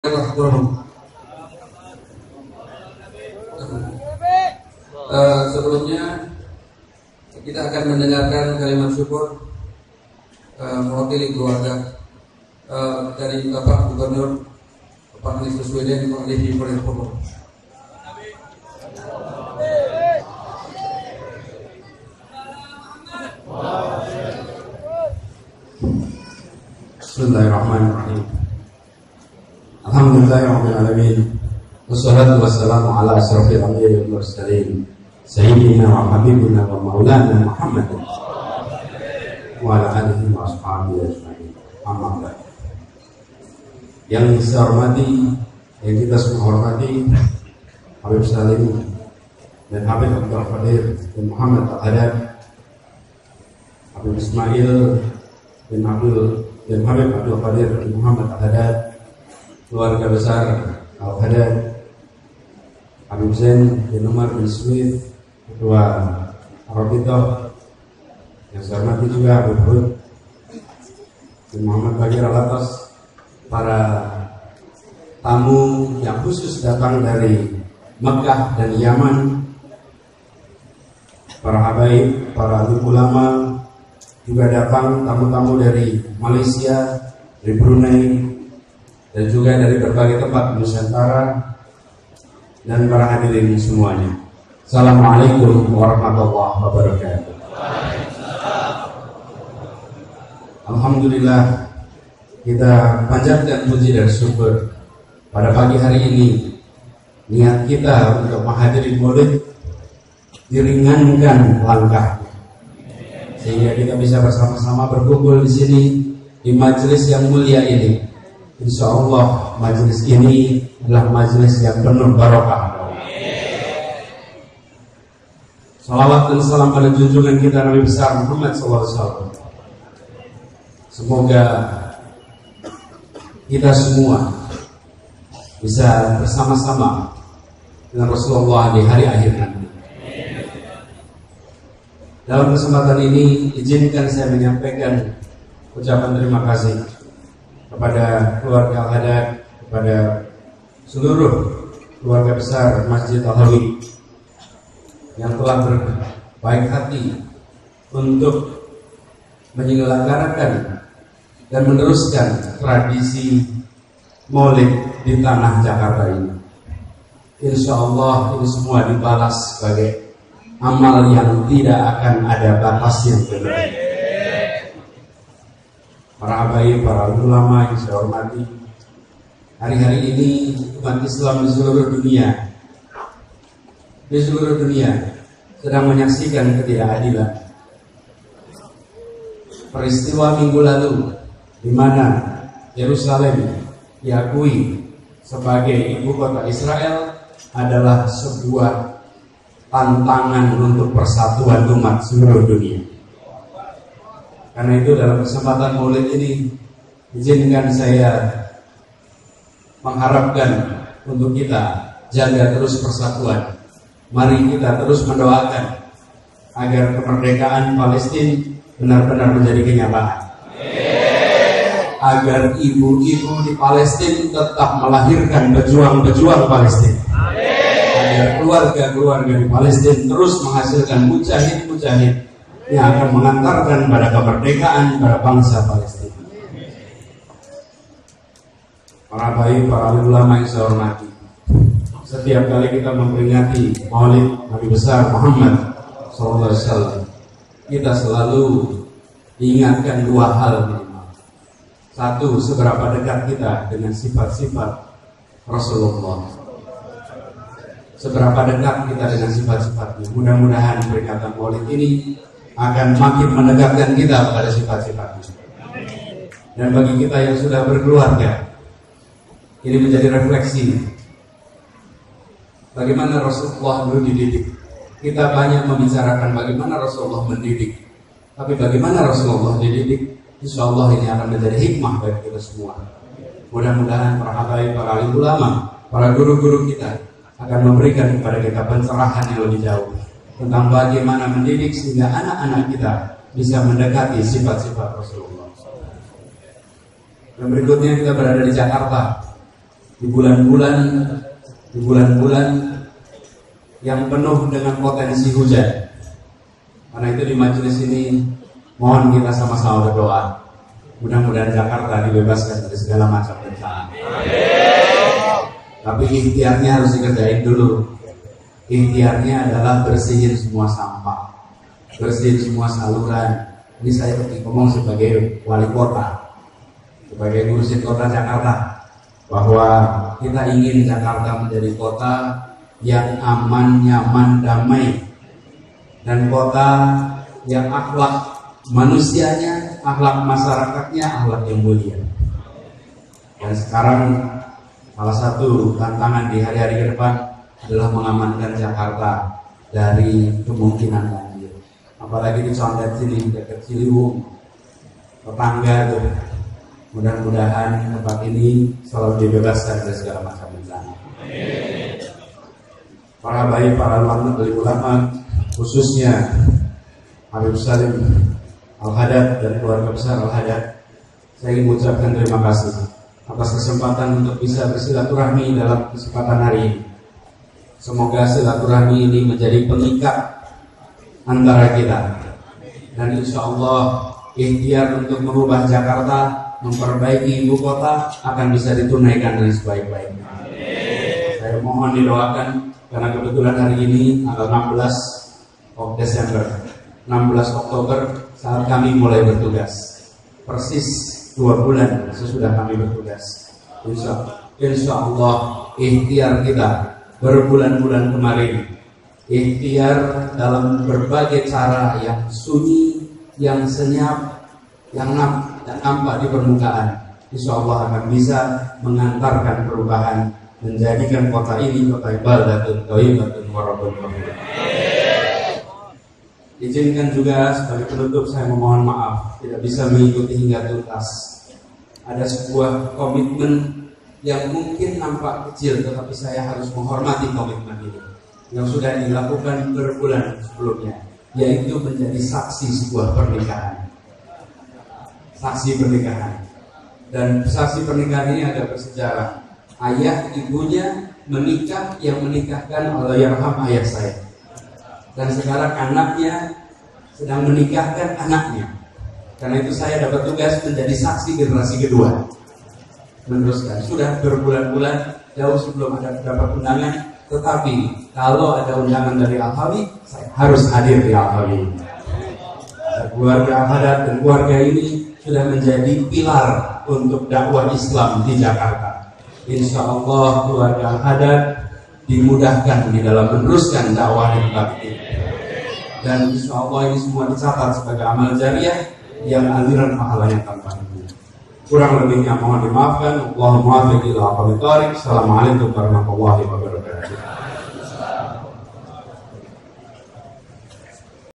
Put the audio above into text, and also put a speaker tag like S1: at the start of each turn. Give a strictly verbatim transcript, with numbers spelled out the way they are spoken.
S1: Uh, sebelumnya kita akan mendengarkan kalimat syukur uh, mewakili keluarga uh, dari Bapak Gubernur Bapak Anies Baswedan, Pak Lidi Purwokerto.
S2: Bismillahirrahmanirrahim. Alhamdulillahirabbil alamin. Wassalatu wassalamu ala asyrafil anbiya'i wal mursalin sayyidina wa habibina wa maulana Muhammad wa ala alihi wa ashabihi ajma'in. Amma ba'd. Yang saya hormati, yang kita semua hormati, Habib Salim dan Habib Abdul Qadir bin Muhammad Al-Haddad, Habib Ismail bin Abdul dan Habib Abdul Qadir bin Muhammad Al-Haddad, keluarga besar Al-Haddad, Habib Zain bin Umar bin Smith, Ketua Arabitoh, yang saya hormati juga Habib Hud bin Muhammad Bagir Al-Atas, para tamu yang khusus datang dari Mekah dan Yaman, para habaib, para alim ulama, juga datang tamu-tamu dari Malaysia, dari Brunei, dan juga dari berbagai tempat Nusantara, dan para hadirin semuanya. Assalamualaikum warahmatullahi wabarakatuh. Alhamdulillah, kita panjatkan puji dan syukur pada pagi hari ini. Niat kita untuk menghadiri Maulid diringankan langkah, sehingga kita bisa bersama-sama berkumpul di sini di majelis yang mulia ini. Insya Allah majelis ini adalah majelis yang penuh barokah. Salawat dan salam pada junjungan kita Nabi besar Muhammad shallallahu alaihi wasallam. Semoga kita semua bisa bersama-sama dengan Rasulullah di hari akhir nanti. Dalam kesempatan ini izinkan saya menyampaikan ucapan terima kasih kepada keluarga Al-Haddad, kepada seluruh keluarga besar Masjid Al-Hawi yang telah berbaik hati untuk menyelenggarakan dan meneruskan tradisi Maulid di tanah Jakarta ini. Insya Allah ini semua dibalas sebagai amal yang tidak akan ada batas yang benar. Para habaib, para ulama yang saya hormati, hari-hari ini umat Islam di seluruh dunia di seluruh dunia sedang menyaksikan ketidakadilan. Peristiwa minggu lalu di mana Yerusalem diakui sebagai ibu kota Israel adalah sebuah tantangan untuk persatuan umat seluruh dunia. Karena itu dalam kesempatan Maulid ini izinkan saya mengharapkan untuk kita jaga terus persatuan. Mari kita terus mendoakan agar kemerdekaan Palestina benar-benar menjadi kenyataan. Agar ibu-ibu di Palestina tetap melahirkan pejuang-pejuang Palestina. Agar keluarga-keluarga di Palestina terus menghasilkan mujahid-mujahid yang akan mengantarkan pada kemerdekaan pada bangsa Palestina. Para baik, para ulama yang saya hormati, setiap kali kita memperingati Maulid Nabi besar Muhammad shallallahu alaihi wasallam, kita selalu diingatkan dua hal minimal. Satu, seberapa dekat kita dengan sifat-sifat Rasulullah. Seberapa dekat kita dengan sifat-sifatnya. Mudah-mudahan peringatan Maulid ini akan makin mendekatkan kita pada sifat-sifatnya. Dan bagi kita yang sudah berkeluarga, ini menjadi refleksi bagaimana Rasulullah dulu dididik. Kita banyak membicarakan bagaimana Rasulullah mendidik, tapi bagaimana Rasulullah dididik, insya Allah ini akan menjadi hikmah bagi kita semua. Mudah-mudahan para habaib, para alim ulama, para guru-guru kita akan memberikan kepada kita pencerahan yang lebih jauh tentang bagaimana mendidik sehingga anak-anak kita bisa mendekati sifat-sifat Rasulullah. Dan berikutnya kita berada di Jakarta, di bulan-bulan di bulan-bulan yang penuh dengan potensi hujan. Karena itu di majelis ini mohon kita sama-sama berdoa, mudah-mudahan Jakarta dibebaskan dari segala macam bencana. Tapi ikhtiarnya harus dikerjain dulu. Ikhtiarnya adalah bersihin semua sampah, bersihin semua saluran. Ini saya ngomong sebagai wali kota, sebagai ngurusin kota Jakarta, bahwa kita ingin Jakarta menjadi kota yang aman, nyaman, damai, dan kota yang akhlak manusianya, akhlak masyarakatnya, akhlak yang mulia. Dan sekarang salah satu tantangan di hari-hari ke depan adalah mengamankan Jakarta dari kemungkinan banjir. Apalagi di Condet sini, dekat Ciliwung, tetangga tuh. Mudah-mudahan tempat ini selalu dibebaskan dari segala macam bencana. Para bayi, para ulama, dari ulama, khususnya Habib Salim Al-Hadad dan keluarga besar Al-Hadad, saya ingin mengucapkan terima kasih atas kesempatan untuk bisa bersilaturahmi dalam kesempatan hari ini. Semoga silaturahmi ini menjadi pengikat antara kita, dan insya Allah ikhtiar untuk merubah Jakarta, memperbaiki ibu kota akan bisa ditunaikan dengan sebaik-baiknya. Saya mohon didoakan, karena kebetulan hari ini tanggal enam belas Desember, enam belas Oktober saat kami mulai bertugas, persis dua bulan sesudah kami bertugas. Insya, insya Allah ikhtiar kita berbulan-bulan kemarin, ikhtiar dalam berbagai cara yang sunyi, yang senyap, yang nampak di permukaan, insya Allah akan bisa mengantarkan perubahan, menjadikan kota ini kota baldatun thayyibatun wa rabbun ghafur. Izinkan juga sebagai penutup saya memohon maaf tidak bisa mengikuti hingga tuntas. Ada sebuah komitmen yang mungkin nampak kecil, tetapi saya harus menghormati komitmen ini yang sudah dilakukan berbulan sebelumnya, yaitu menjadi saksi sebuah pernikahan. Saksi pernikahan. Dan saksi pernikahan ini agak bersejarah. Ayah ibunya menikah, yang menikahkan Allahyarham ayah saya. Dan sekarang anaknya sedang menikahkan anaknya. Karena itu saya dapat tugas menjadi saksi generasi kedua, meneruskan. Sudah berbulan-bulan jauh sebelum ada dapat undangan, tetapi kalau ada undangan dari Al-Hawi, saya harus hadir di Al-Hawi. Keluarga Al-Hadad dan keluarga ini sudah menjadi pilar untuk dakwah Islam di Jakarta. Insya Allah keluarga Al-Hadad dimudahkan di dalam meneruskan dakwah di tempat ini. Dan insya Allah ini semua dicatat sebagai amal jariah yang aliran pahalanya tanpa henti. Kurang lebihnya mohon dimaafkan. Allahumma barik ila aqwamit thariq. Assalamualaikum warahmatullahi wabarakatuh.